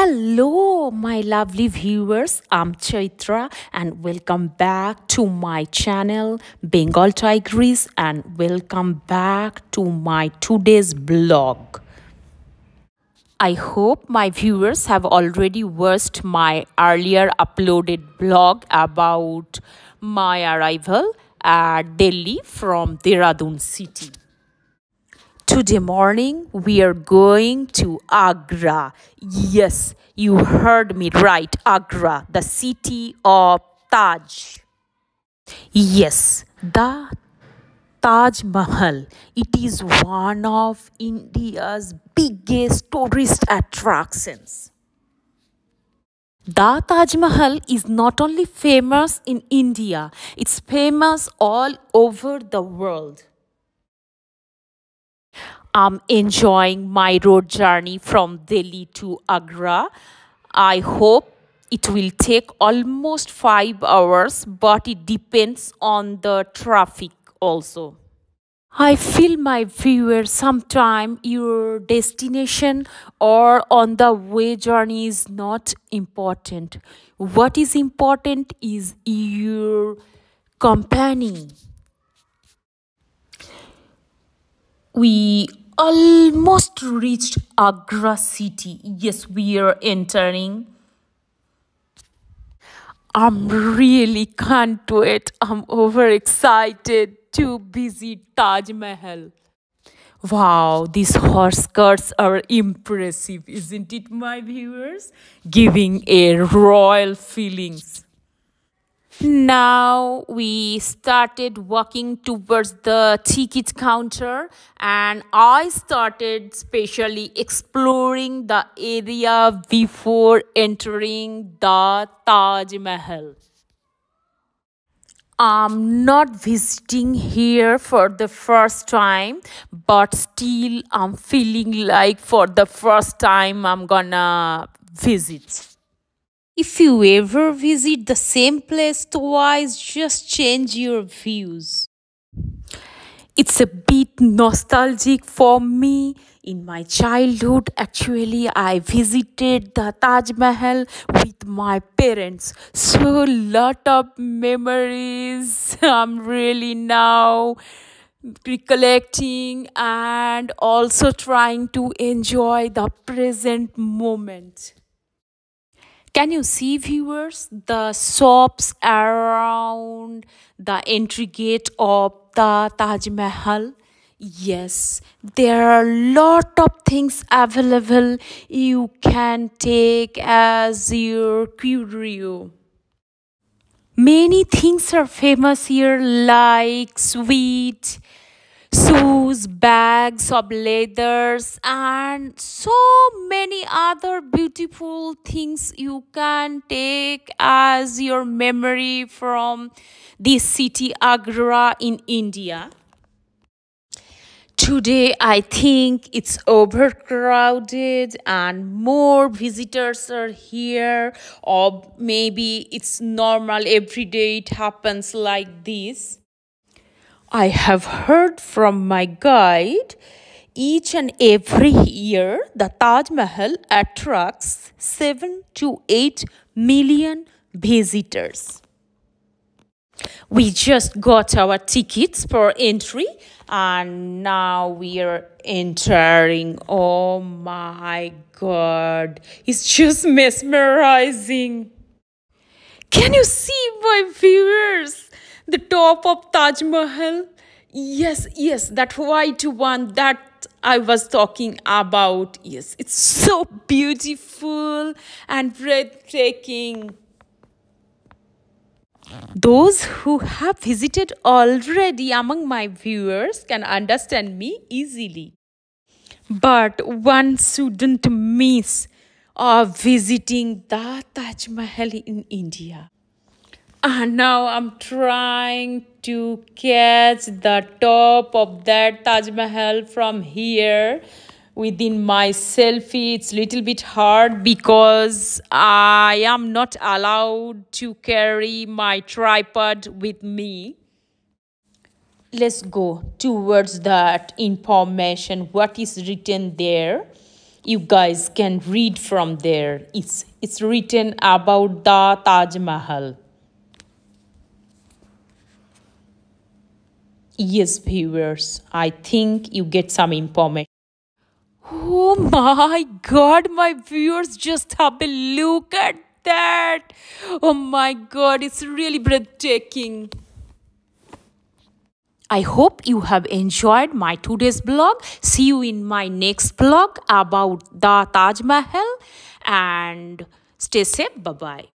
Hello, my lovely viewers. I'm Chaitra, and welcome back to my channel, Bengal Tigress, and welcome back to my today's blog. I hope my viewers have already watched my earlier uploaded blog about my arrival at Delhi from Dehradun city. Today morning, we are going to Agra. Yes, you heard me right, Agra, the city of Taj. Yes, the Taj Mahal. It is one of India's biggest tourist attractions. The Taj Mahal is not only famous in India, it's famous all over the world. I'm enjoying my road journey from Delhi to Agra. I hope it will take almost 5 hours, but it depends on the traffic also. I feel my viewers sometime your destination or on the way journey is not important. What is important is your company. We almost reached Agra city. Yes, we are entering. I'm really can't wait. I'm overexcited to visit Taj Mahal. Wow, these horse skirts are impressive, isn't it, my viewers? Giving a royal feelings. Now we started walking towards the ticket counter, and I started specially exploring the area before entering the Taj Mahal. I'm not visiting here for the first time, but still I'm feeling like for the first time I'm gonna visit. If you ever visit the same place twice, just change your views. It's a bit nostalgic for me. In my childhood, actually, I visited the Taj Mahal with my parents. So, lot of memories. I'm really now recollecting and also trying to enjoy the present moment. Can you see, viewers, the shops around the entry gate of the Taj Mahal? Yes, there are a lot of things available you can take as your curio. Many things are famous here like sweet, shoes, bags of leathers, and so many other beautiful things you can take as your memory from this city Agra in India. Today, I think it's overcrowded and more visitors are here, or maybe it's normal every day it happens like this. I have heard from my guide each and every year the Taj Mahal attracts 7 to 8 million visitors. We just got our tickets for entry and now we are entering. Oh my god, it's just mesmerizing. Can you see, my viewers, the top of Taj Mahal? Yes, that white one that I was talking about. Yes, it's so beautiful and breathtaking. Those who have visited already among my viewers can understand me easily. But one shouldn't miss visiting the Taj Mahal in India. And now I'm trying to catch the top of that Taj Mahal from here within my selfie. It's a little bit hard because I am not allowed to carry my tripod with me. Let's go towards that information, what is written there. You guys can read from there. It's written about the Taj Mahal. Yes, viewers, I think you get some information. Oh my god, my viewers, just have a look at that. Oh my god, it's really breathtaking. I hope you have enjoyed my today's blog. See you in my next blog about the Taj Mahal and stay safe. Bye bye.